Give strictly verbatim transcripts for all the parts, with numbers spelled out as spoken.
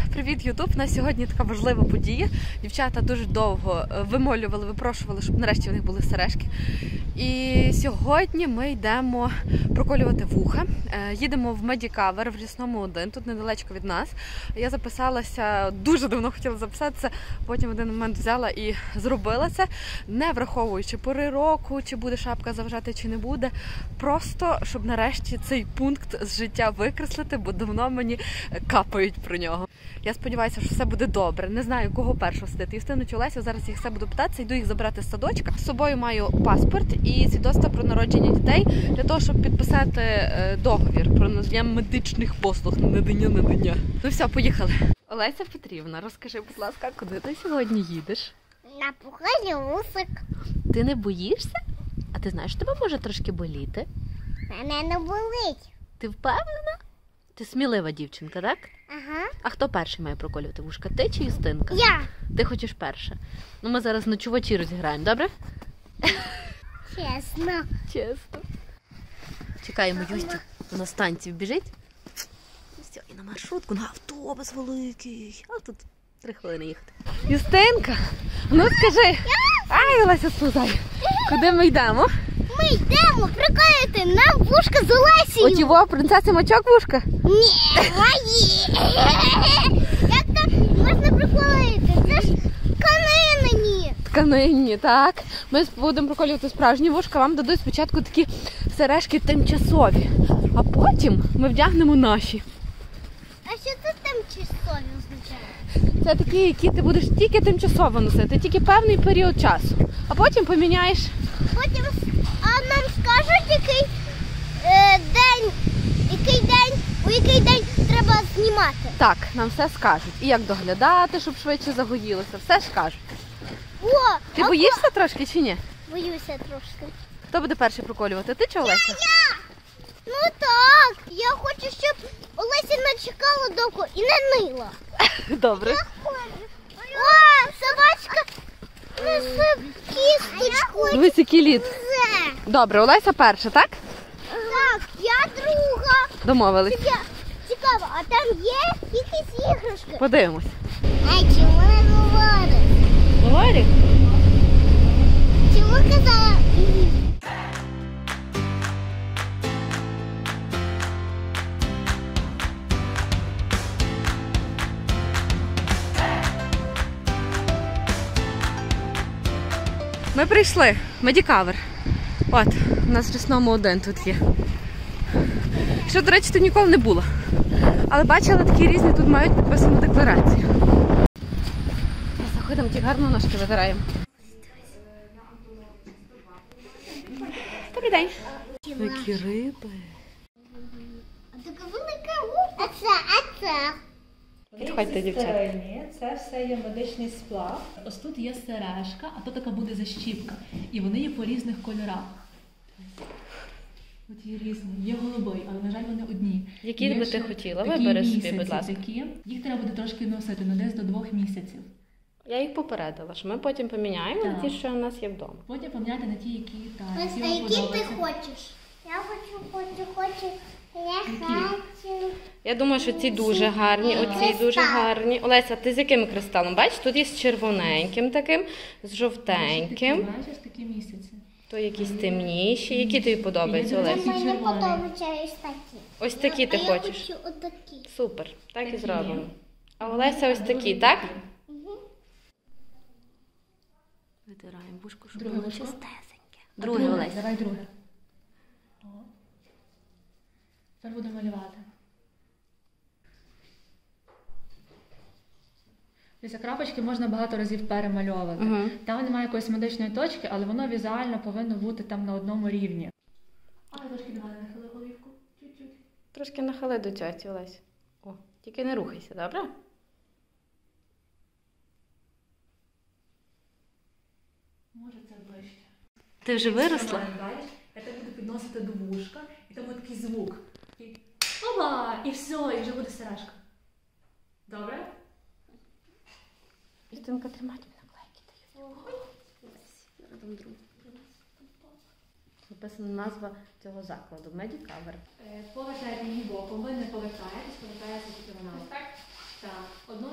Привіт, Ютуб! На сьогодні така важлива подія. Дівчата дуже довго вимолювали, випрошували, щоб нарешті в них були сережки. І сьогодні ми йдемо проколювати вуха. Їдемо в Медікавер в Лісному один, тут недалечко від нас. Я записалася, дуже давно хотіла записатися, потім в один момент взяла і зробила це, не враховуючи пори року, чи буде шапка заважати, чи не буде. Просто, щоб нарешті цей пункт з життя викреслити, бо давно мені капають про нього. Я сподіваюся, що все буде добре. Не знаю, кого першого сидити. Юстину чи Олесю, зараз їх все буду питатися. Йду їх забирати з садочка. З собою маю паспорт і свідоцтво про народження дітей для того, щоб підписати договір про надання медичних послуг. Надання, надання. Ну все, поїхали. Олеся Петрівна, розкажи, будь ласка, куди ти сьогодні їдеш? На пухлий вусик. Ти не боїшся? А ти знаєш, що тебе може трошки боліти? Мене не болить. Ти впевнена? Ти смілива дівчинка, так? Ага. А хто перший має проколювати вушка? Ти чи Юстинка? Я. Ти хочеш перша. Ну ми зараз ночувачі розіграємо, добре? Чесно. Чесно. Чекаємо Юстю. На станцію біжить. Все, і на маршрутку, на автобус великий. А тут три хвилини їхати. Юстинка, ну скажи. Ай, Олеся, сповзай. Куди ми йдемо? Ми йдемо приколювати нам вушка з Олесією. От його, принцеси Мачок вушка? Ні, мої. Як так можна приколювати? Це ж тканинні. Тканинні, так. Ми будемо проколювати справжні вушка, вам дадуть спочатку такі сережки тимчасові, а потім ми вдягнемо наші. А що це тимчасові означає? Це такі, які ти будеш тільки тимчасово носити, тільки певний період часу. А потім поміняєш. Потім а нам скажуть, який е, день, який день, у який день треба знімати. Так, нам все скажуть. І як доглядати, щоб швидше загоїлося, все скажуть. О, Ти а боїшся трошки чи ні? Боюся трошки. Хто буде перший проколювати, ти чи Олеся? Я! Ну так, я хочу, щоб Олеся не чекала довго і не нила. Добре. О, собачка несе кісточку. Дивись, який лід. Це. Добре, Олеся перша, так? Так, я друга. Домовились. Я... Цікаво, а там є якісь іграшки? Подивимось. А чому не говориш? Говори. Чому казала? Ми прийшли. Медікавер. От, у нас в Лісному один тут є. Що, до речі, тут ніколи не було. Але бачила, такі різні тут мають підписану декларацію. Заходимо, ті гарно ножки витираємо. Добрий день. Які риби. А така велика губа. А це, а це? Підходьте, дівчата. Це все є медичний сплав. Ось тут є сережка, а тут така буде защіпка. І вони є по різних кольорах. От є різні. Є голубий, але, на жаль, вони одні. Які Є би ще ти хотіла? такі Вибери собі, місяці будь ласка. Такі. Їх треба буде трошки носити, ну десь до двох місяців. Я їх попередила, що ми потім поміняємо на Так. ті, що у нас є вдома. Потім поміняти на ті, які, та, Ось, які а вам які ти подобаються. хочеш? Я хочу, хочу, хочу. Я Які? хочу. Я думаю, що ці дуже гарні, оці дуже гарні. Олеся, ти з яким кристалом? Бачиш, тут є з червоненьким таким, з жовтеньким. Такі, бачиш, такі місяці. То якісь темніші. Які тобі подобаються, Є, Олеся? Мені червоний. подобаються ось такі. Ось такі ти а хочеш? Я хочу отакі. Супер, так і Такі. зробимо. А Олеся ось такі, так? Витираємо вушко, щоб Друге було вушко? чистесеньке. А Друге, Олеся. Давай друге. О. Тепер буду малювати. Після крапочки можна багато разів перемальовувати. Угу. Там немає якоїсь медичної точки, але воно візуально повинно бути там на одному рівні. А, трошки до мене нахили голівку. Чуть-чуть. Трошки нахили до тьоті, Олеся. О, тільки не рухайся, добре? Може це ближче. Ти вже виросла? Бачиш? Я так буду підносити до вушка, і там буде такий звук. Такий опа! І все, і вже буде сережка. Добре? Юстинка, тримай наклейки. Там другу. Написана назва цього закладу. Медікавер. Повертайте її боком, ви не повертаєтесь, повертається тільки вона. Так? Так. Одну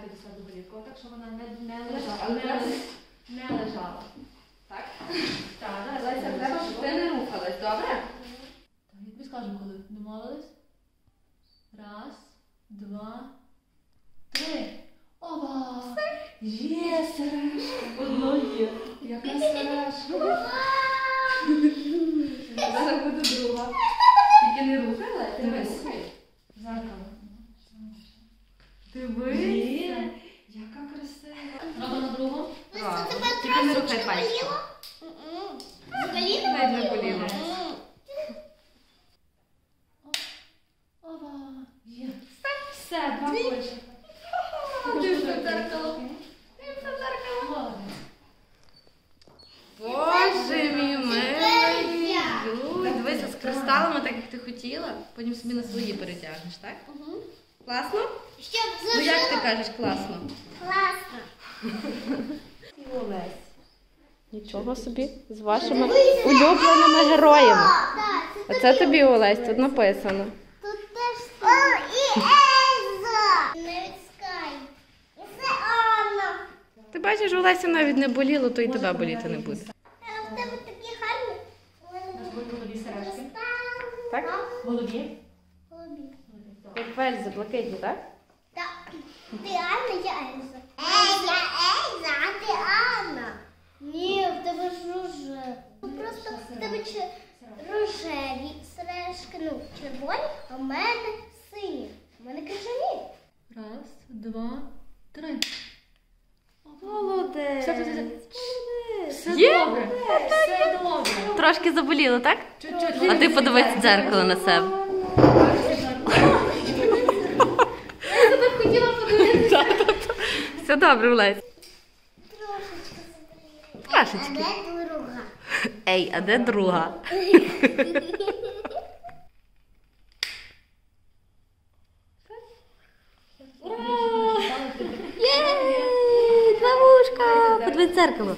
до себе голівку, так, щоб вона не, не лежала. Але Не, треба- не лежала. Так? Так, зараз Леся, я треба, щоб ти не рухалась, добре? Так, я тобі скажу, коли домовились. Раз, два, три. Ова! Є сережка! Одно є. Яка сережка? Зараз буде друга. Тільки не рухай, Леся, не Дивись. рухай. Зеркало. Дивись. Яка красива. Робимо другу. Правда. Тебе Тільки не трошечки рухай пальчиком. боліло? М-м. Взагалі Навіть не боліло. М. Ова! Є. Все, два кольчика. Дивись в дзеркало. Боже мій милий. Юй, дивися, з кристалами, так як ти хотіла. Потім собі на свої перетягнеш, так? Мгм. Класно? Щоб Ну як ти зажила. кажеш, класно? Класно. Олесь. Нічого собі, з вашими улюбленими героями. Так, Оце тобі, Олесь, тут написано. Тут теж О, і Ельза. Навіть Скай. І це Анна. Ти бачиш, у Олесі навіть не боліло, то і тебе боліти не буде. А в тебе такі гарні. У мене У нас будуть голові сережки. Так? Голові. голубі. Як вельзи, блакитні, так? Так. Ти Анна, я Ельза. Ельза, Ельза, а ти Анна. Ні, в тебе ж роже. Просто в тебе чи- рожеві сережки, ну, червоні, а в мене сині. У мене крижані. Раз, два, три. Молодець. Все, все, все. Все Є? добре. Все добре. Трошки заболіло, так? Чуть-чуть. А ти подивись в дзеркало на себе. Я тебе хотіла подивитися. Все добре, Олесь. Трошечки заболіла. Трошечки. А де друга? Ей, а де друга? Єй, два вушка. Подивись в дзеркало.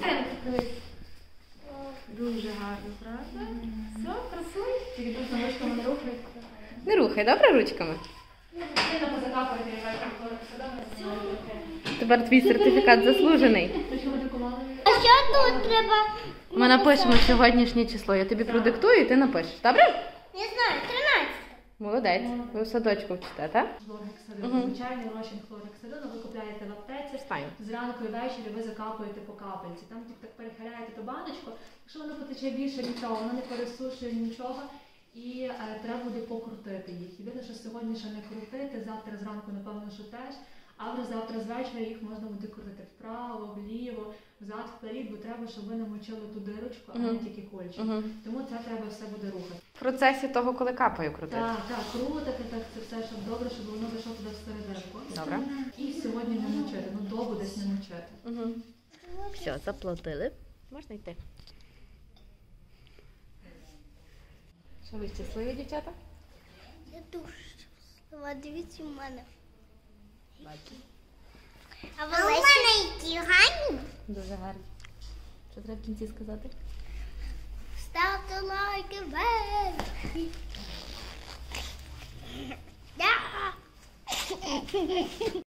Дуже гарно, правда? Все, красуй. Тільки тут на ручками не рухай. Не рухай, добре, ручками? Сильно позакапуйте, яка все. Тепер твій сертифікат заслужений. Ручками друкували. А що тут треба? Ми напишемо сьогоднішнє число. Я тобі продиктую, і ти напишеш. Добре? Не знаю, тринадцять. Молодець. Ви в садочку вчите, так? Хлоргексидин, Мгм. звичайний розчин хлоргексидину, ви купляєте в аптеці, Встань. зранку і ввечері ви закапуєте по капельці. Там тільки так перехиляєте ту баночку, якщо воно потече більше нічого, воно не пересушує нічого, і е, треба буде покрутити їх. Єдине, що сьогодні ще не крутити, завтра зранку, напевно, що теж, а вже завтра з вечора їх можна буде крутити вправо, вліво, взад, вперед, бо треба, щоб ви намочили ту дирочку, а не Мгм. тільки кольчик. Угу. Тому це треба все буде рухати. В процесі того, коли капаю крутити. Так, так, крутити, так це все, щоб добре, щоб воно зайшло туди всерединку. Добре. І сьогодні не мочити, ну довго десь не мочити. Угу. Все, заплатили. Можна йти. Що ви щасливі, дівчата? Я дуже щаслива. Дивіться у мене. Бачу. А в мене які гарні. Дуже гарно. Що треба в кінці сказати? Ставте лайки вверх. Да.